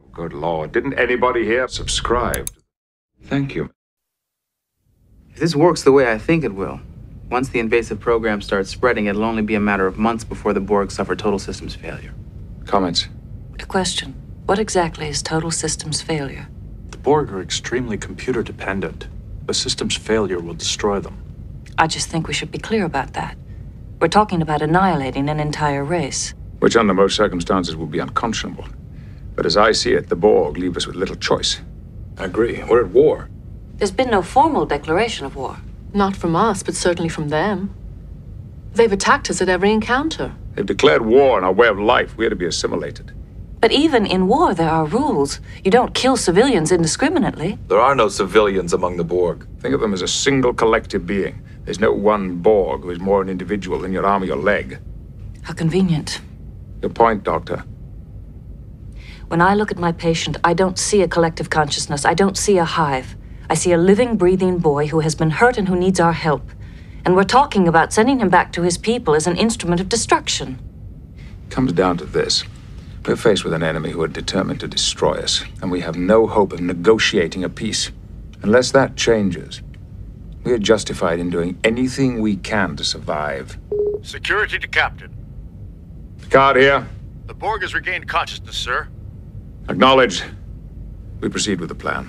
Good Lord, didn't anybody here subscribe? Thank you. If this works the way I think it will, once the invasive program starts spreading, it'll only be a matter of months before the Borg suffer total systems failure. Comments? A question. What exactly is total systems failure? The Borg are extremely computer dependent. A systems failure will destroy them. I just think we should be clear about that. We're talking about annihilating an entire race. Which under most circumstances would be unconscionable. But as I see it, the Borg leave us with little choice. I agree. We're at war. There's been no formal declaration of war. Not from us, but certainly from them. They've attacked us at every encounter. They've declared war on our way of life. We are to be assimilated. But even in war, there are rules. You don't kill civilians indiscriminately. There are no civilians among the Borg. Think of them as a single collective being. There's no one Borg who is more an individual than your arm or your leg. How convenient. Your point, Doctor. When I look at my patient, I don't see a collective consciousness. I don't see a hive. I see a living, breathing boy who has been hurt and who needs our help. And we're talking about sending him back to his people as an instrument of destruction. It comes down to this. We're faced with an enemy who are determined to destroy us, and we have no hope of negotiating a peace. Unless that changes, we are justified in doing anything we can to survive. Security to Captain. Picard here. The Borg has regained consciousness, sir. Acknowledged. We proceed with the plan.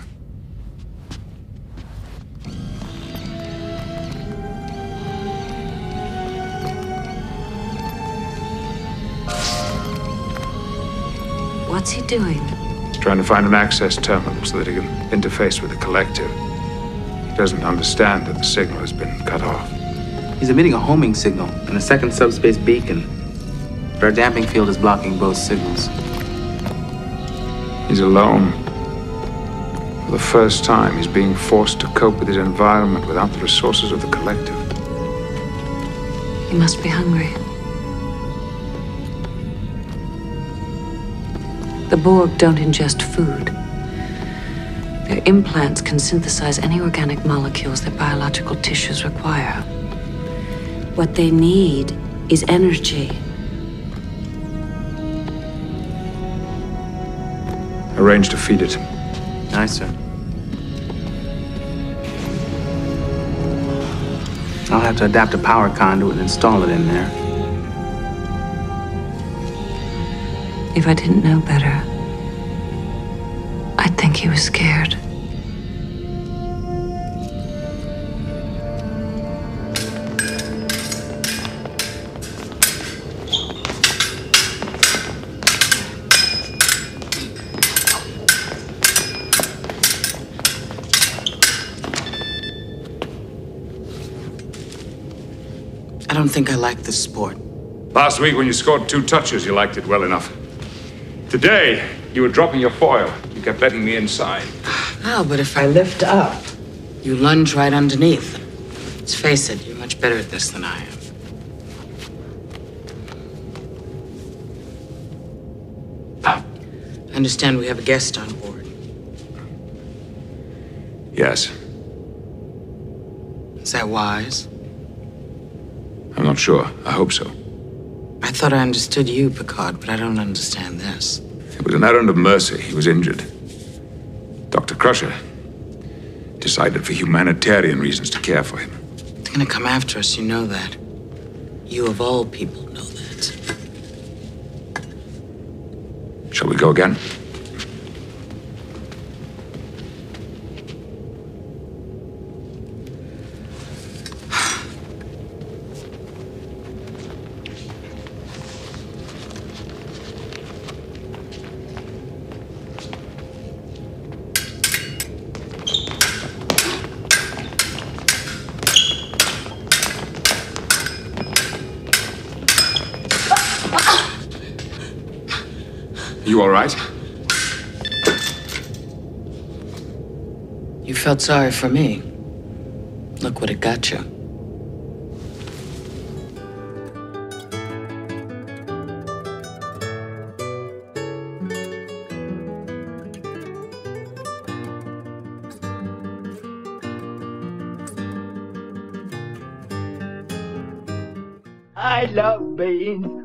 What's he doing? He's trying to find an access terminal so that he can interface with the collective. He doesn't understand that the signal has been cut off. He's emitting a homing signal and a second subspace beacon. But our damping field is blocking both signals. He's alone. For the first time, he's being forced to cope with his environment without the resources of the collective. He must be hungry. The Borg don't ingest food. Their implants can synthesize any organic molecules that biological tissues require. What they need is energy. Arrange to feed it. Aye, sir. I'll have to adapt a power conduit and install it in there. If I didn't know better, I'd think he was scared. I don't think I like this sport. Last week, when you scored 2 touches, you liked it well enough. Today, you were dropping your foil. You kept letting me inside. Oh, but if I lift up, you lunge right underneath. Let's face it, you're much better at this than I am. I understand we have a guest on board. Yes. Is that wise? I'm not sure. I hope so. I thought I understood you, Picard, but I don't understand this. It was an errand of mercy. He was injured. Dr. Crusher decided for humanitarian reasons to care for him. They're gonna come after us, you know that. You of all people know that. Shall we go again? You all right? You felt sorry for me. Look what it got you. I love beans.